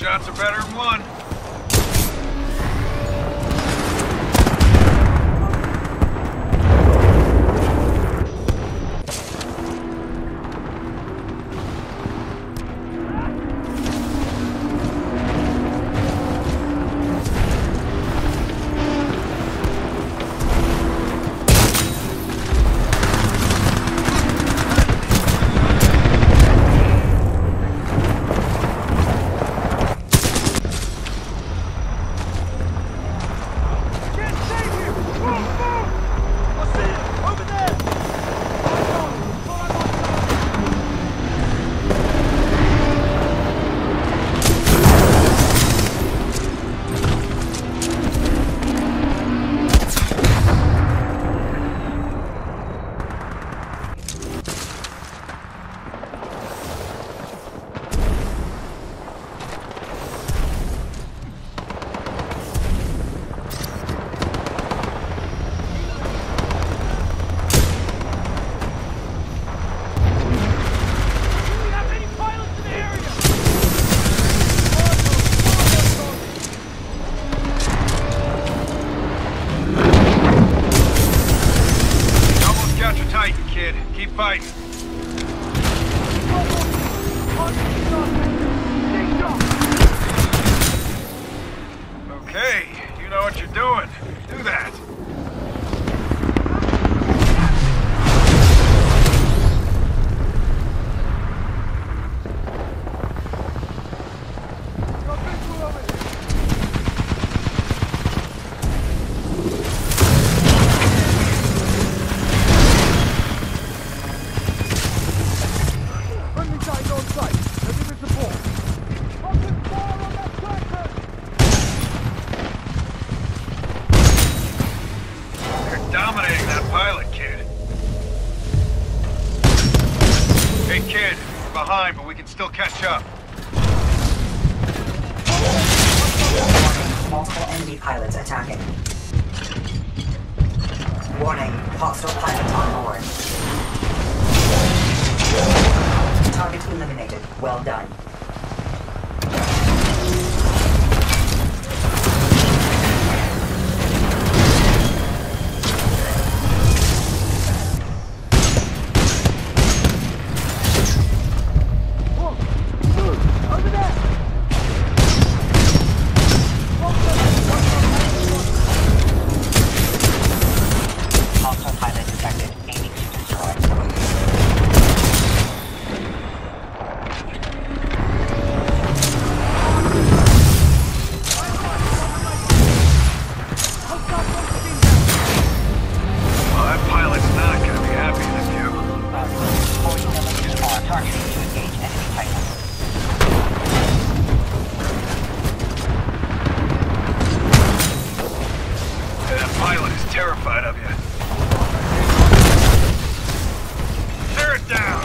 shots are better than one. Keep fighting. Okay, you know what you're doing. Do that. Dominating that pilot, kid. Hey, kid, we're behind, but we can still catch up. Multiple enemy pilots attacking. Warning, hostile pilot on board. Target eliminated. Well done. Terrified of you. Tear it down!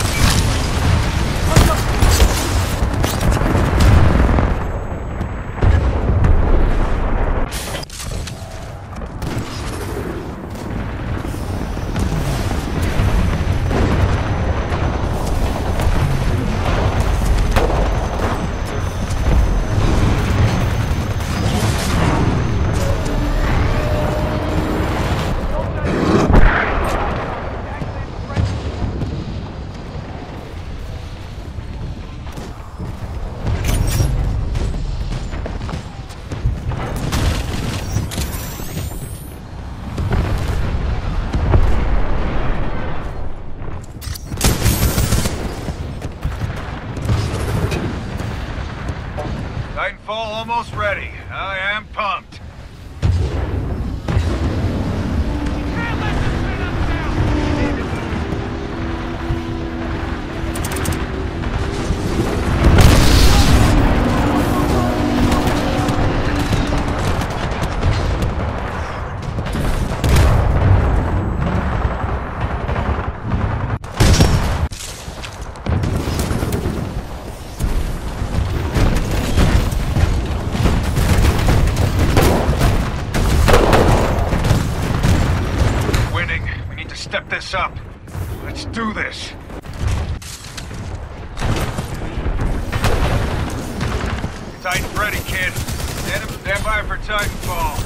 Titanfall almost ready. I am pumped. Step this up. Let's do this. Titan's ready, kid. Stand by for Titanfall.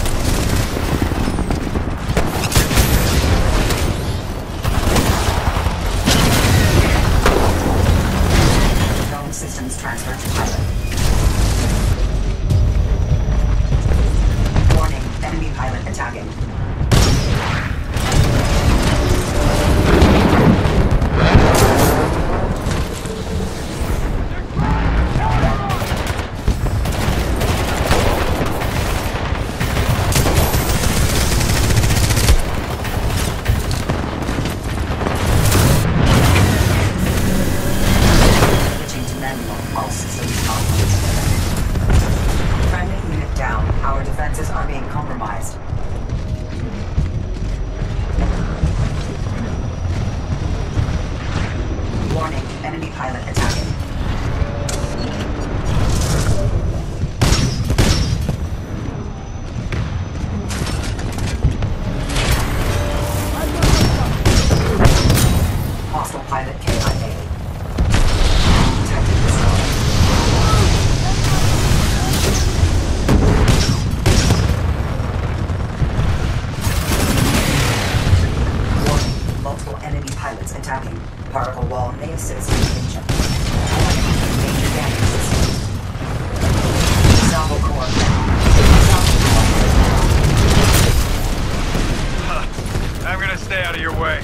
Dome systems transferred to pilot. Warning, enemy pilot attacking. All systems on. Friendly unit down. Our defenses are being compromised. Warning, enemy pilot attacking. Hostile pilot KIA. Detected destroyed. Multiple enemy pilots attacking. Particle wall may assist engine. Major damage sustained. Salvo core down. I'm gonna stay out of your way.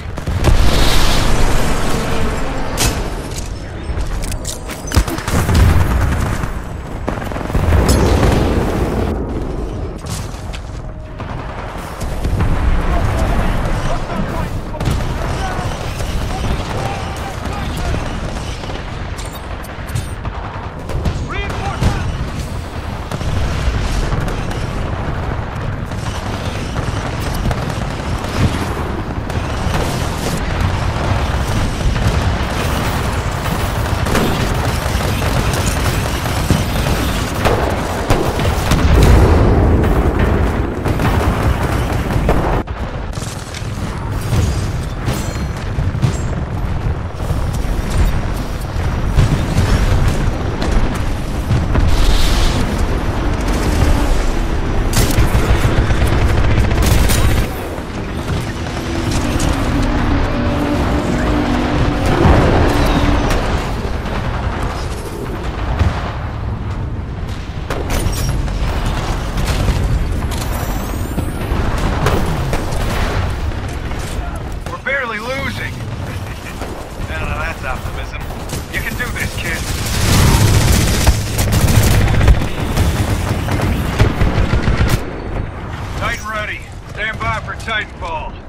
Optimism. You can do this, kid. Titan ready. Stand by for Titanfall.